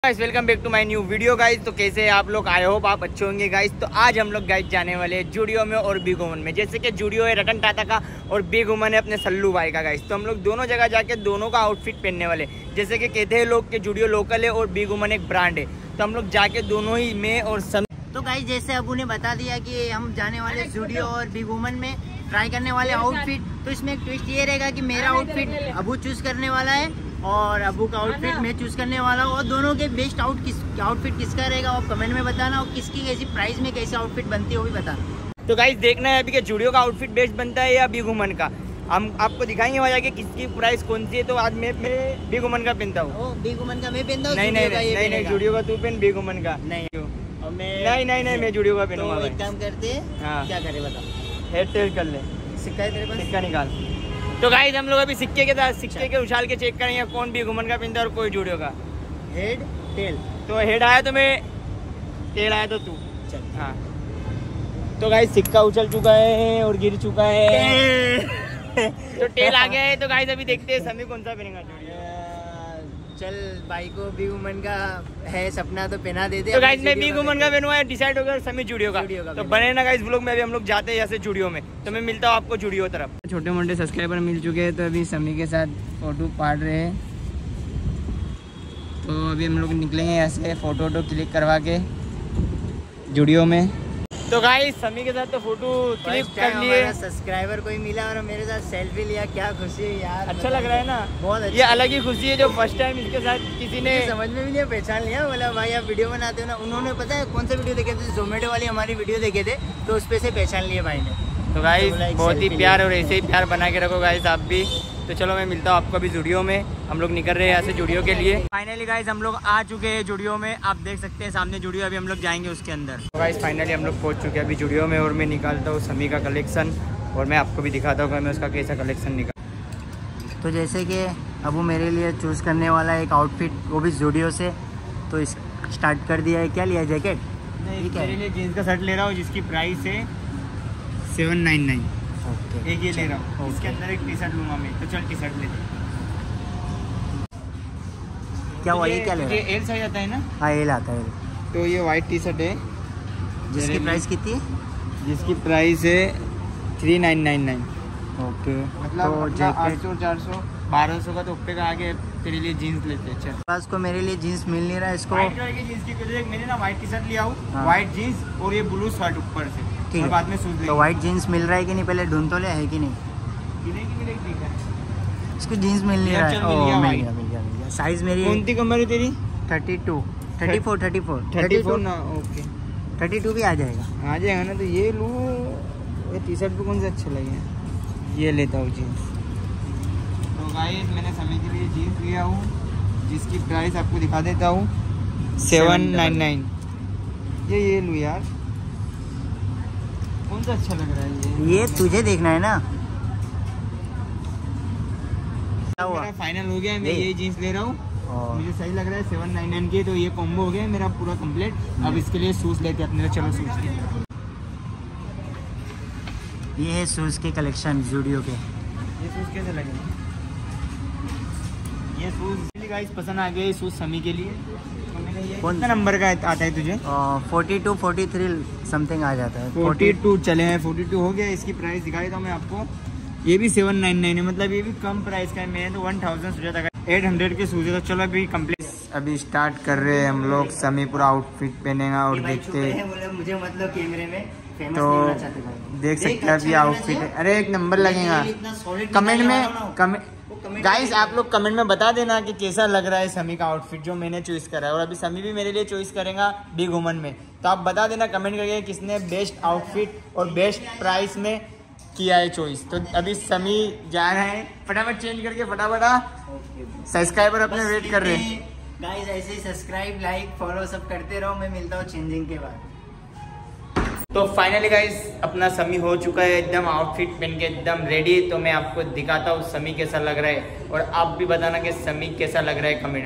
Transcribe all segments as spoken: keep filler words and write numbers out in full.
Guys welcome back to my new video guys. तो कैसे हैं आप लोग? आई होप आप अच्छे होंगे गाइस। तो आज हम लोग गाइस जाने वाले हैं जूडियो में और बिग वुमन में। जैसे कि जूडियो है रतन टाटा का और बिग वुमन है अपने सल्लू भाई का गाइस। तो हम लोग दोनों जगह जाके दोनों का आउटफिट पहनने वाले। जैसे कि कहते हैं लोग कि जूडियो लोकल है और बिग वुमन एक ब्रांड है, तो हम लोग जाके दोनों ही में और सम... तो गाइस जैसे अबू ने बता दिया कि हम जाने वाले जूडियो और बिग वुमन में ट्राई करने वाले आउटफिट। तो इसमें एक ट्विस्ट ये रहेगा कि मेरा आउटफिट अबू चूज करने वाला है और अबू का आउटफिट मैं चूज करने वाला हूँ। और दोनों के बेस्ट आउट किस आउटफिट किसका रहेगा आप कमेंट में बताना, और किसकी कैसी प्राइस में कैसे आउटफिट बनती है वो भी बताना। तो गाइस देखना है अभी कि जूडियो का आउटफिट बेस्ट बनता है या बिग वुमन का। हम आपको दिखाएंगे वहाँ जाके किसकी प्राइस कौन सी है। तो आज मैं मैं बिग वुमन का पहनता हूँ। बिग वुमन का मैं पहनता हूँ? नहीं नहीं नहीं नहीं जूडियो का तू पहन, बिग वुमन का नहीं। नहीं नहीं नहीं मैं जूडियो का पहनूंगा। एक काम करते हैं, क्या करे बता, हेड टेल कर ले, सिक्का है तेरे पास? सिक्का निकाल। तो गाइस हम लोग अभी सिक्के के साथ सिक्के के उछाल के चेक करेंगे कौन बिग वुमन का पहनता है और कोई जूडियो का। Head tail. तो हेड आया तो मैं, टेल आया तो तू। चल हाँ तो गाइस सिक्का उछल चुका है और गिर चुका है तो टेल आ गया है। तो गाइस अभी देखते हैं समी कौन सा पहनेगा जूडियो। चल भाई को बिग वुमन का है सपना तो पहना दे दे। तो गाइस मैं बिग वुमन का पहनूंगा, डिसाइड हो गया समी जूडियो का। तो बने ना गाइस व्लॉग में। अभी हम लोग जाते हैं यहाँ से जूडियो में, तो मैं मिलता हूँ आपको जूडियो तरफ। छोटे मोटे सब्सक्राइबर मिल चुके हैं, तो अभी समी के साथ फोटो पाड़ रहे हैं। तो अभी हम लोग निकलेंगे यहाँ से फोटो वोटो क्लिक करवा के जूडियो में। तो गाइस समी के साथ तो फोटो क्लिक कर लिए, सब्सक्राइबर कोई मिला और मेरे साथ सेल्फी लिया। क्या खुशी है यार, अच्छा लग रहा है ना? बहुत अच्छा। ये अलग ही खुशी है जो फर्स्ट टाइम इसके साथ किसी ने समझ में भी नहीं पहचान लिया। बोला भाई आप वीडियो बनाते हो ना। उन्होंने पता है कौन सा वीडियो देखे थे? जोमेटो वाली हमारी वीडियो देखे थे, तो उस पे से पहचान लिए भाई ने। तो गाइस बहुत ही प्यार और ऐसे ही प्यार बना के रखो गाइस आप भी। तो चलो मैं मिलता हूँ आपको अभी जूडियो में। हम लोग निकल रहे हैं यहाँ से जूडियो के लिए। फाइनली गाइस हम लोग आ चुके हैं जूडियो में। आप देख सकते हैं सामने जूडियो, अभी हम लोग जाएंगे उसके अंदर। तो गाइस फाइनली हम लोग पहुँच चुके हैं अभी जूडियो में, और मैं निकालता हूँ समी का कलेक्शन और मैं आपको भी दिखाता हूँ कि मैं उसका कैसा कलेक्शन निकाल। तो जैसे कि अबू मेरे लिए चूज़ करने वाला है एक आउटफिट, वो भी जूडियो से। तो इस स्टार्ट कर दिया है। क्या लिया? जैकेट? नहीं, मेरे लिए जीन्स का शर्ट ले रहा हूँ जिसकी प्राइस है सेवन नाइन नाइन। ओके एक ये ले रहा हूँ, इसके अंदर एक टी शर्ट लूँगा मैं। तो चल टी शर्ट ले। क्या वही क्या ले रहा है? एल साइज आता है ना? हाँ एल आता है। तो ये वाइट टी शर्ट है जिसकी प्राइस कितनी है? जिसकी प्राइस है three nine nine nine. Okay मतलब तो आठ सौ चार सौ बारह सौ का तो उप्पे का आगे तेरे लिए जीन्स लेते हैं। चल पास को मेरे लिए जीन्स मिल नहीं रहा है इसको। व्हाइट कलर की जीन्स की वजह से मैंने ना व्हाइट टी शर्ट लिया हूँ, व्हाइट जीन्स और ये ब्लू शर्ट ऊपर से। ठीक और है, बाद में शूज। तो व्हाइट जीन्स मिल रहा है कि नहीं? पहले ढूंढ तो ले, है कि नहीं? इसको जीन्स मिल नहीं रहा है। ओ, मिल गया मिल गया मिल गया। साइज मेरी कौन सी कमर है तेरी? Thirty two thirty four thirty four thirty four ना? ओके थर्टी टू भी आ जाएगा। आ जाएगा ना। तो ये लूँ, ये टी शर्ट पे कौन से अच्छे लगे? ये लेता हूँ जीन्स। तो गाइस मैंने समी के लिए जीन्स लिया हूँ जिसकी प्राइस आपको दिखा देता हूँ सेवन नाइन नाइन। ये ये लूँ यार, कौन सा अच्छा लग रहा है? ये ये तुझे देखना है ना। मेरा फाइनल हो गया है, मैं ये जीन्स ले रहा हूँ। मुझे सही लग रहा है सेवन नाइन नाइन के। तो ये कॉम्बो हो गया है मेरा पूरा कंप्लीट। अब इसके लिए शूज लेते हैं अपने। चलो शूज के। ये है शूज के कलेक्शन जूडियो के। ये शूज कैसे लगे? ये शूज गाइस पसंद आ गए शूज समी के लिए। तो मैंने ये कौन सा नंबर का आता है तुझे? Forty two forty three something आ जाता है। फोर्टी टू चले हैं, फोर्टी टू हो गया। इसकी प्राइस दिखा देता हूँ मैं आपको। ये भी सेवन नाइन नाइन है, मतलब ये भी कम प्राइस का है। मैंने तो वन थाउजेंड सोचा था, एट हंड्रेड के शूज है। तो चलो अभी कंप्लीट अभी स्टार्ट कर रहे हैं हम लोग। समी पूरा आउटफिट पहनेगा और देखते हैं। मुझे मतलब कैमरे में फेमस तो नहीं होना चाहते भाई। देख सकते हैं अभी आउटफिट। अरे एक नंबर लगेगा। कमेंट में कमेंट गाइस आप लोग कमेंट में बता देना कि कैसा लग रहा है समी का आउटफिट जो मैंने चॉइस करा है। और अभी समी भी मेरे लिए चॉइस करेगा बिग वुमन में। तो आप बता देना कमेंट करके किसने बेस्ट आउटफिट और बेस्ट प्राइस में किया है चॉइस। तो अभी समी जा रहे हैं, फटाफट चेंज करके फटाफट। सब्सक्राइबर अपने वेट कर रहे हैं गाइस। ऐसे ही सब्सक्राइब लाइक फॉलो सब करते रहो। मैं मिलता हूँ चेंजिंग के बाद। तो फाइनली गाइस अपना समी हो चुका है एकदम आउटफिट पहन के एकदम रेडी। तो मैं आपको दिखाता हूँ समी कैसा लग रहा है, और आप भी बताना कि समी कैसा लग रहा है कमेंट।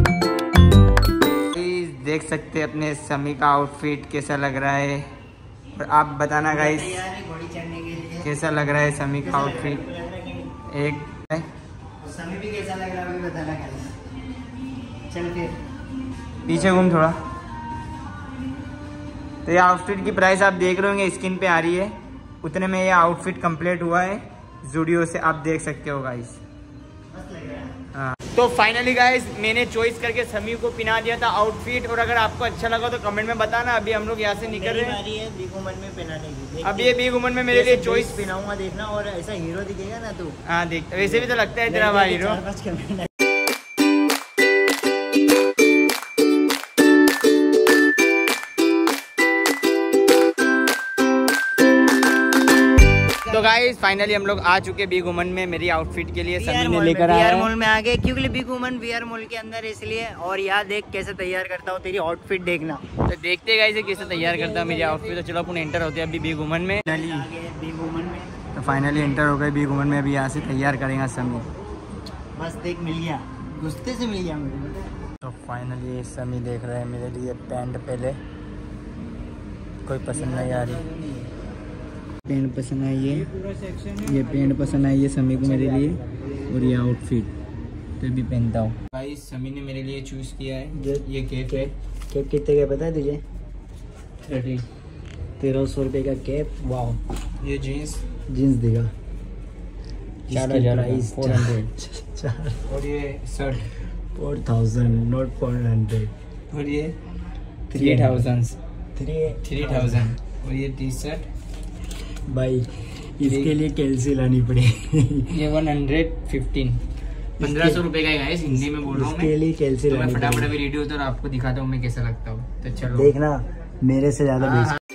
देख सकते हैं अपने समी का आउटफिट कैसा लग रहा है। और आप बताना गाइस तैयार है घोड़ी चढ़ने के लिए। कैसा लग रहा है समी का आउटफिट। एक समी भी कैसा लग रहा है अभी बताना कल। चल फिर पीछे घूम थोड़ा। तो ये आउटफिट की प्राइस आप देख रहे होंगे स्क्रीन पे आ रही है, उतने में ये आउटफिट कंप्लीट हुआ है ज़ूडियो से, आप देख सकते हो गाइस। हाँ तो फाइनली गाइस मैंने चॉइस करके समी को पिना दिया था आउटफिट, और अगर आपको अच्छा लगा तो कमेंट में बताना। अभी हम लोग यहाँ से निकल रहे हैं, बिग वुमन में पहनाने की। अब ये बिग वुमन में मेरे लिए चॉइस पहनाऊंगा, देखना। और ऐसा हीरो दिखेगा ना तू। हाँ देख, वैसे भी तो लगता है तेरा भाई हीरो। तो गाइस फाइनली हम लोग आ चुके बिग वुमन में मेरी आउटफिट के लिए। समी ने लेकर आया वीआर मॉल में आ गए, क्योंकि बिग वुमन वीआर मॉल के अंदर है इसलिए। और यहाँ देख कैसे तैयार करता हूँ, तेरी आउटफिट देखना। तो देखते गाइस कैसे तैयार करता है मेरी आउटफिट। तो चलो अपन एंटर होते हैं अभी बिग वुमन में। बिग वुमन में तो फाइनली एंटर हो गए बिग वुमन में, अभी यहाँ से तैयार करेंगे समी। बस देख मिल गया, गुस्से से मिल गया मुझे। तो फाइनली समी देख रहे हैं मेरे लिए पैंट। पहले कोई पसंद नहीं आ रही, पेंट पसंद आई है, ये पेंट पसंद आई है समी को मेरे लिए, और ये आउटफिट तो भी पहनता हूँ। भाई समी ने मेरे लिए चूज किया है ये कैप है। कैप कितने का पता है तुझे? थर्टी तेरह सौ रुपये का कैप। वाह। ये जीन्स जीन्स देगा चार हजार फोर हंड्रेड। और ये shirt four thousand not four hundred. और ये three thousand three three thousand और ये टी शर्ट भाई इसके लिए कैलसी लानी पड़ेगी। ये वन हंड्रेड फिफ्टीन पंद्रह सौ रुपए का है गाइस, हिंदी में बोल रहा हूँ मैं। लिए कैलसी तो मैं लानी फटाफट अभी रेडी होता हूँ और आपको दिखाता हूँ मैं कैसा लगता हूँ। तो चलो देखना मेरे से ज्यादा हाँ, बेच। हाँ।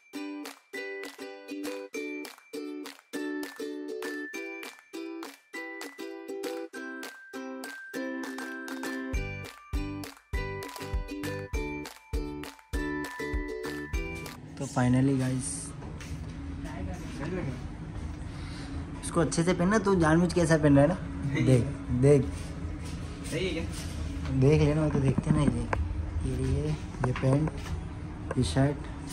तो फाइनली गाइस इसको अच्छे से पहनना। तू जानबूझ कैसा पहन रहा है ना, देख देख सही है क्या? देख लेना, मैं तो देखते ना। ये देख, ये ये ये पैंट, ये शर्ट।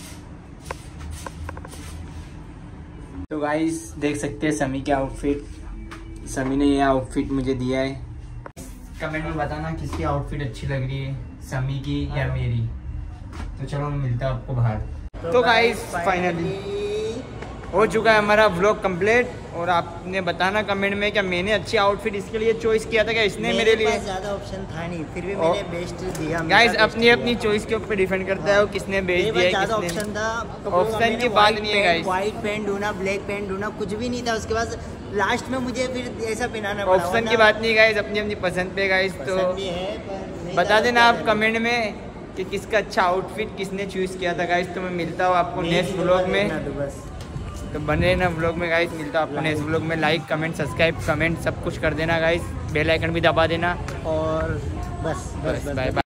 तो गाइस देख सकते हैं समी के आउटफिट। समी ने ये आउटफिट मुझे दिया है। कमेंट में बताना किसकी आउटफिट अच्छी लग रही है, समी की या मेरी। तो चलो मैं मिलता हूँ आपको बाहर। तो गाइस फाइनली हो चुका है हमारा व्लॉग कंप्लीट। और आपने बताना कमेंट में क्या मैंने अच्छी आउटफिट इसके लिए चॉइस किया था, क्या इसने मेरे, मेरे लिए ज्यादा ऑप्शन था नहीं, फिर भी मैंने बेस्ट दिया। गाइस अपनी अपनी चॉइस के ऊपर डिपेंड करता है वो किसने बेस्ट दिया है। ज्यादा ऑप्शन था, ऑप्शन की बात नहीं है गाइस। व्हाइट पेंट ढूंढना, ब्लैक पेंट ढूंढना, कुछ भी नहीं था। उसके बाद लास्ट में मुझे फिर ऐसा पहनाना पड़ा। ऑप्शन की बात नहीं गाइस, अपनी अपनी पसंद पे गाइस। तो बता देना आप कमेंट में कि किसका अच्छा आउटफिट किसने चूज किया था गाइस। तो मैं मिलता हूँ आपको नेक्स्ट व्लॉग में। तो बने ना व्लॉग में गाइस, मिलता हूँ आपको नेक्स्ट व्लॉग में। लाइक कमेंट सब्सक्राइब कमेंट सब कुछ कर देना गाइस, बेल आइकन भी दबा देना। और बस बस, बाय बाय।